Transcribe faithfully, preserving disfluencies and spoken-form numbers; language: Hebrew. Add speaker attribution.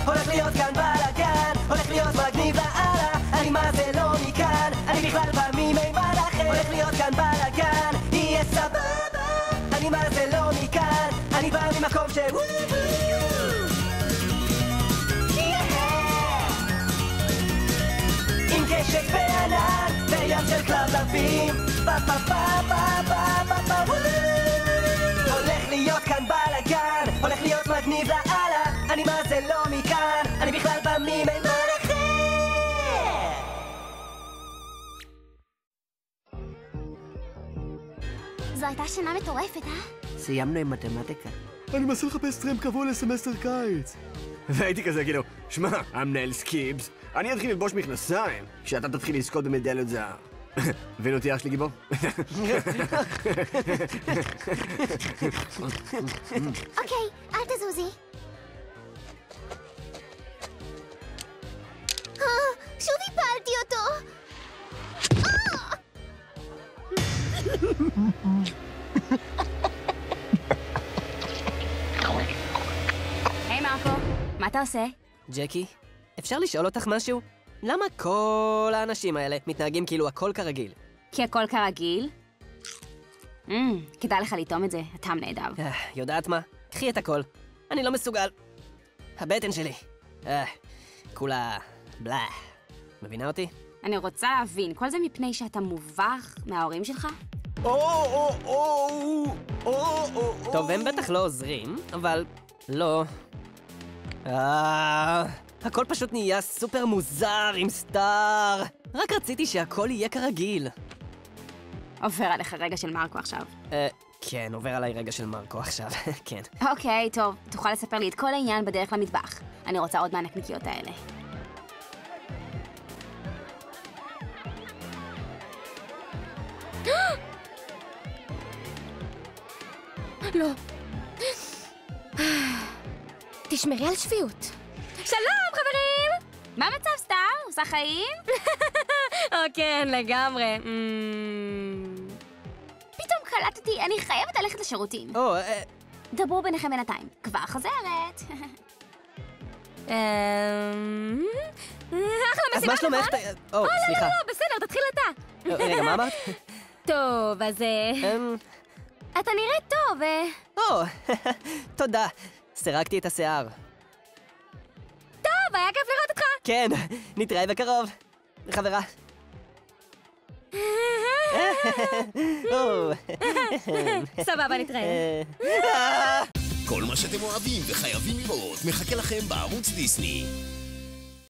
Speaker 1: הולך להיות כאן בלגן, הולך להיות מגניב לאללה, אני מה זה לא מכאן, אני בכלל בא ממימד אחר, הולך להיות כאן בלגן, יהיה סבבה, אני מה זה לא מכאן, אני בא ממקום ש... עם קשת בענן, וים של כלבלבים, פה פה פה פה פה פה פה הולך להיות כאן בלגן, הולך להיות מגניב לאללה, אני מה זה לא מכאן, אני בכלל בא ממימד אחר.
Speaker 2: זו הייתה שנה מטורפת, אה?
Speaker 1: סיימנו עם מתמטיקה.
Speaker 3: אני מנסה לחפש טרמפ קבוע לסמסטר קיץ.
Speaker 4: והייתי כזה כאילו, שמע, המנהל סקיבס, אני אתחיל ללבוש מכנסיים כשאתה תתחיל לזכות במדליות זהב. מבין אותי אח שלי גיבור?
Speaker 2: אוקיי, אל תזוזי. שוב הפלתי אותו. היי מרקו, מה אתה עושה?
Speaker 1: ג'קי, אפשר לשאול אותך משהו? למה כל האנשים האלה מתנהגים כאילו הכל כרגיל?
Speaker 2: כי הכל כרגיל? כדאי לך לטעום את זה, הטעם נהדר.
Speaker 1: יודעת מה? קחי את הכל. אני לא מסוגל. הבטן שלי. כולה בלה. מבינה אותי?
Speaker 2: אני רוצה להבין, כל זה מפני שאתה מובך מההורים שלך?
Speaker 1: טוב, הם בטח לא עוזרים, אבל לא. אה... הכל פשוט נהיה סופר מוזר עם סטאר. רק רציתי שהכל יהיה כרגיל.
Speaker 2: עובר עליך רגע של מרקו עכשיו.
Speaker 1: אה, כן, עובר עליי רגע של מרקו עכשיו, כן.
Speaker 2: אוקיי, טוב, תוכל לספר לי את כל העניין בדרך למטבח. אני רוצה עוד מהנקניקיות האלה. לא. תשמרי על שפיות. שלום, חברים! מה מצב סטאר? עושה חיים? או כן, לגמרי. פתאום קלטתי, אני חייבת ללכת לשירותים.
Speaker 1: או, אה...
Speaker 2: דברו ביניכם בינתיים. כבר חוזרת. אחלה
Speaker 1: אז
Speaker 2: מסיבה,
Speaker 1: מה שלומך?
Speaker 2: נכון?
Speaker 1: או, סליחה.
Speaker 2: לא, לא, בסדר, תתחיל אתה.
Speaker 1: רגע, מה אמרת?
Speaker 2: טוב, אז...
Speaker 1: אמ...
Speaker 2: אתה נראה טוב, אה...
Speaker 1: או, תודה. סירקתי את השיער.
Speaker 2: טוב, היה כיף לראות אותך.
Speaker 1: כן, נתראה בקרוב. חברה.
Speaker 2: סבבה, נתראה.
Speaker 5: כל מה שאתם אוהבים וחייבים לראות מחכה לכם בערוץ דיסני.